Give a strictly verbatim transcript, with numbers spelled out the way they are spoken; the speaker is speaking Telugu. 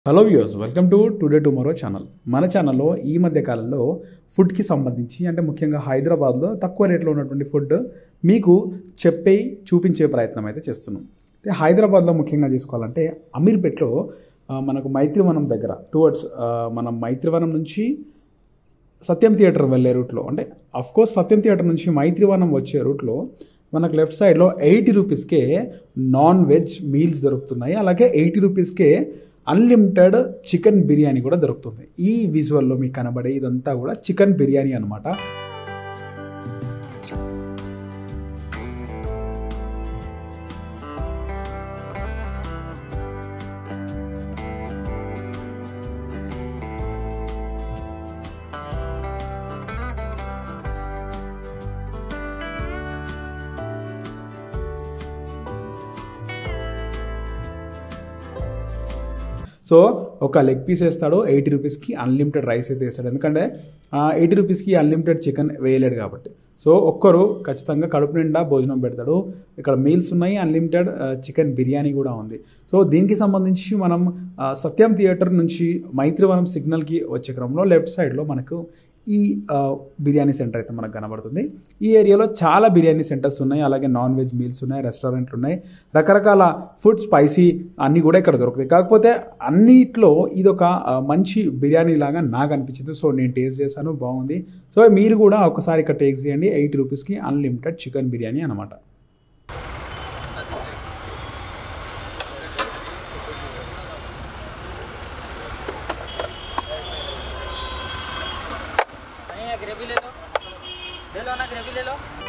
Hello viewers, welcome to today tomorrow channel. మన ఛానల్లో ఈ మధ్య కాలంలో ఫుడ్కి సంబంధించి అంటే ముఖ్యంగా హైదరాబాద్లో తక్కువ రేట్లో ఉన్నటువంటి ఫుడ్ మీకు చెప్పే చూపించే ప్రయత్నం అయితే చేస్తున్నాం. అయితే హైదరాబాద్లో ముఖ్యంగా తీసుకోవాలంటే అమీర్పేట్లో మనకు మైత్రివనం దగ్గర టువర్డ్స్ మనం మైత్రివనం నుంచి సత్యం థియేటర్ వెళ్ళే రూట్లో, అంటే అఫ్కోర్స్ సత్యం థియేటర్ నుంచి మైత్రివనం వచ్చే రూట్లో మనకు లెఫ్ట్ సైడ్లో ఎయిటీ రూపీస్కే నాన్ వెజ్ మీల్స్ దొరుకుతున్నాయి. అలాగే ఎయిటీ రూపీస్కే అన్లిమిటెడ్ చికెన్ బిర్యానీ కూడా దొరుకుతుంది. ఈ విజువల్లో మీకు కనబడే ఇదంతా కూడా చికెన్ బిర్యానీ అనమాట. సో ఒక లెగ్ పీస్ వేస్తాడు, ఎయిటీ రూపీస్కి అన్లిమిటెడ్ రైస్ అయితే వేస్తాడు. ఎందుకంటే ఎయిటీ రూపీస్కి అన్లిమిటెడ్ చికెన్ వేయలేడు కాబట్టి. సో ఒక్కరు ఖచ్చితంగా కడుపు నిండా భోజనం పెడతాడు. ఇక్కడ మీల్స్ ఉన్నాయి, అన్లిమిటెడ్ చికెన్ బిర్యానీ కూడా ఉంది. సో దీనికి సంబంధించి మనం సత్యం థియేటర్ నుంచి మైత్రివనం సిగ్నల్కి వచ్చే క్రమంలో లెఫ్ట్ సైడ్లో మనకు ఈ బిర్యానీ సెంటర్ అయితే మనకు కనబడుతుంది. ఈ ఏరియాలో చాలా బిర్యానీ సెంటర్స్ ఉన్నాయి, అలాగే నాన్ వెజ్ మీల్స్ ఉన్నాయి, రెస్టారెంట్లు ఉన్నాయి, రకరకాల ఫుడ్ స్పైసీ అన్నీ కూడా ఇక్కడ దొరుకుతాయి. కాకపోతే అన్నిట్లో ఇదొక మంచి బిర్యానీ లాగా నాకు అనిపించింది. సో నేను టేస్ట్ చేశాను, బాగుంది. సో మీరు కూడా ఒకసారి ఇక్కడ టేస్ట్ చేయండి. ఎయిటీ రూపీస్కి అన్లిమిటెడ్ చికెన్ బిర్యానీ అనమాట. ग्रेवी ले लो ले लो ना ग्रेवी ले लो।